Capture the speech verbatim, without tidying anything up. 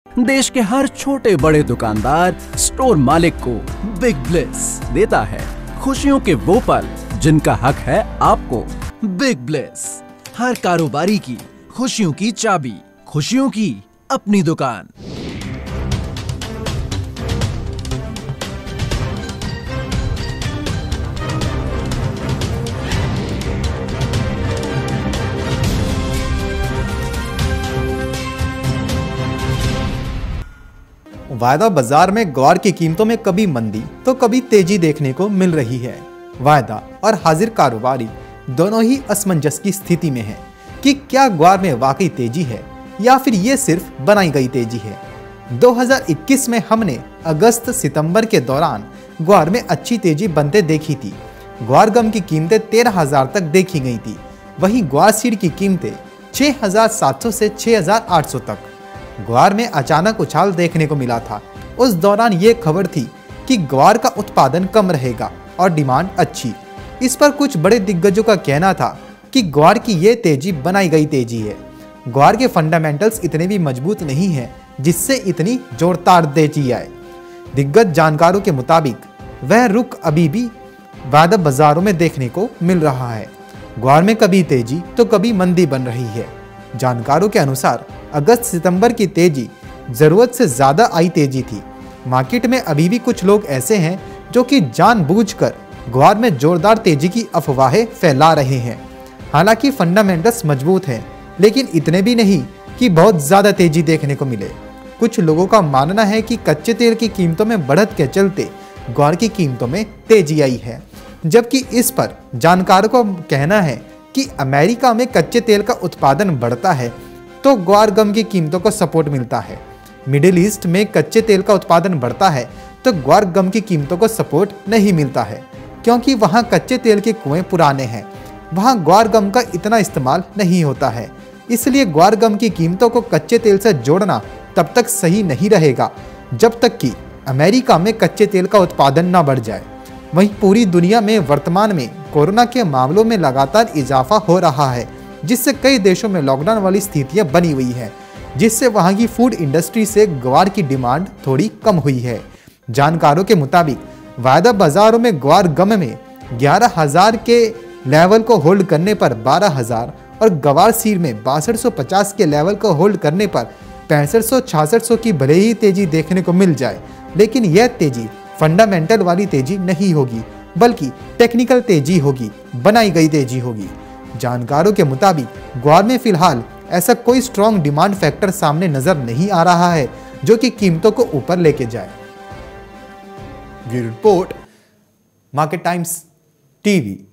देश के हर छोटे बड़े दुकानदार स्टोर मालिक को बिग ब्लेस देता है खुशियों के वो पल जिनका हक है आपको। बिग ब्लेस, हर कारोबारी की खुशियों की चाबी, खुशियों की अपनी दुकान। वायदा बाजार में ग्वार की कीमतों में कभी मंदी तो कभी तेजी देखने को मिल रही है। वायदा और हाजिर कारोबारी दोनों ही असमंजस की स्थिति में हैं कि क्या ग्वार में वाकई तेजी है या फिर ये सिर्फ बनाई गई तेजी है। दो हज़ार इक्कीस में हमने अगस्त सितंबर के दौरान ग्वार में अच्छी तेजी बनते देखी थी। ग्वार गम की कीमतें तेरह हजार तक देखी गई थी। वहीं ग्वार सीड की कीमतें छह हजार सात सौ से छह हजार आठ सौ तक। ग्वार में अचानक उछाल देखने को मिला था। उस दौरान ये खबर थी कि ग्वार का उत्पादन कम रहेगा और डिमांड अच्छी। इस पर कुछ बड़े दिग्गजों का कहना था कि ग्वार की ये तेजी बनाई गई तेजी है। ग्वार के फंडामेंटल्स इतने भी मजबूत नहीं हैं जिससे इतनी जोरदार तेजी आए। दिग्गज जानकारों के मुताबिक वह रुख अभी भी वायदा बाजारों में देखने को मिल रहा है। ग्वार में कभी तेजी तो कभी मंदी बन रही है। जानकारों के अनुसार अगस्त सितंबर की तेजी जरूरत से ज्यादा आई तेजी थी। मार्केट में अभी भी कुछ लोग ऐसे हैं जो कि जानबूझकर ग्वार में जोरदार तेजी की अफवाहें फैला रहे हैं। हालांकि फंडामेंटल्स मजबूत हैं, लेकिन इतने भी नहीं कि बहुत ज्यादा तेजी देखने को मिले। कुछ लोगों का मानना है कि कच्चे तेल की कीमतों में बढ़त के चलते ग्वार की कीमतों में तेजी आई है, जबकि इस पर जानकारों का कहना है कि अमेरिका में कच्चे तेल का उत्पादन बढ़ता है तो ग्वार गम की कीमतों को सपोर्ट मिलता है। मिडिल ईस्ट में कच्चे तेल का उत्पादन बढ़ता है तो ग्वार गम की कीमतों को सपोर्ट नहीं मिलता है, क्योंकि वहाँ कच्चे तेल के कुएं पुराने हैं। वहाँ ग्वार गम का इतना इस्तेमाल नहीं होता है। इसलिए ग्वार गम की कीमतों को कच्चे तेल से जोड़ना तब तक सही नहीं रहेगा जब तक कि अमेरिका में कच्चे तेल का उत्पादन न बढ़ जाए। वहीं पूरी दुनिया में वर्तमान में कोरोना के मामलों में लगातार इजाफा हो रहा है, जिससे कई देशों में लॉकडाउन वाली स्थितियां बनी हुई हैं, जिससे वहां की फूड इंडस्ट्री से ग्वार की डिमांड थोड़ी कम हुई है। जानकारों के मुताबिक वायदा बाजारों में ग्वार गम में ग्यारह हजार के लेवल को होल्ड करने पर बारह हजार और ग्वार सीड में बासठ सौ पचास के लेवल को होल्ड करने पर पैंसठ सौ छियासठ सौ की भले ही तेजी देखने को मिल जाए, लेकिन यह तेजी फंडामेंटल वाली तेजी नहीं होगी, बल्कि टेक्निकल तेजी होगी, बनाई गई तेजी होगी। जानकारों के मुताबिक ग्वार में फिलहाल ऐसा कोई स्ट्रॉन्ग डिमांड फैक्टर सामने नजर नहीं आ रहा है जो कि कीमतों को ऊपर लेके जाए। Bureau report, market times TV.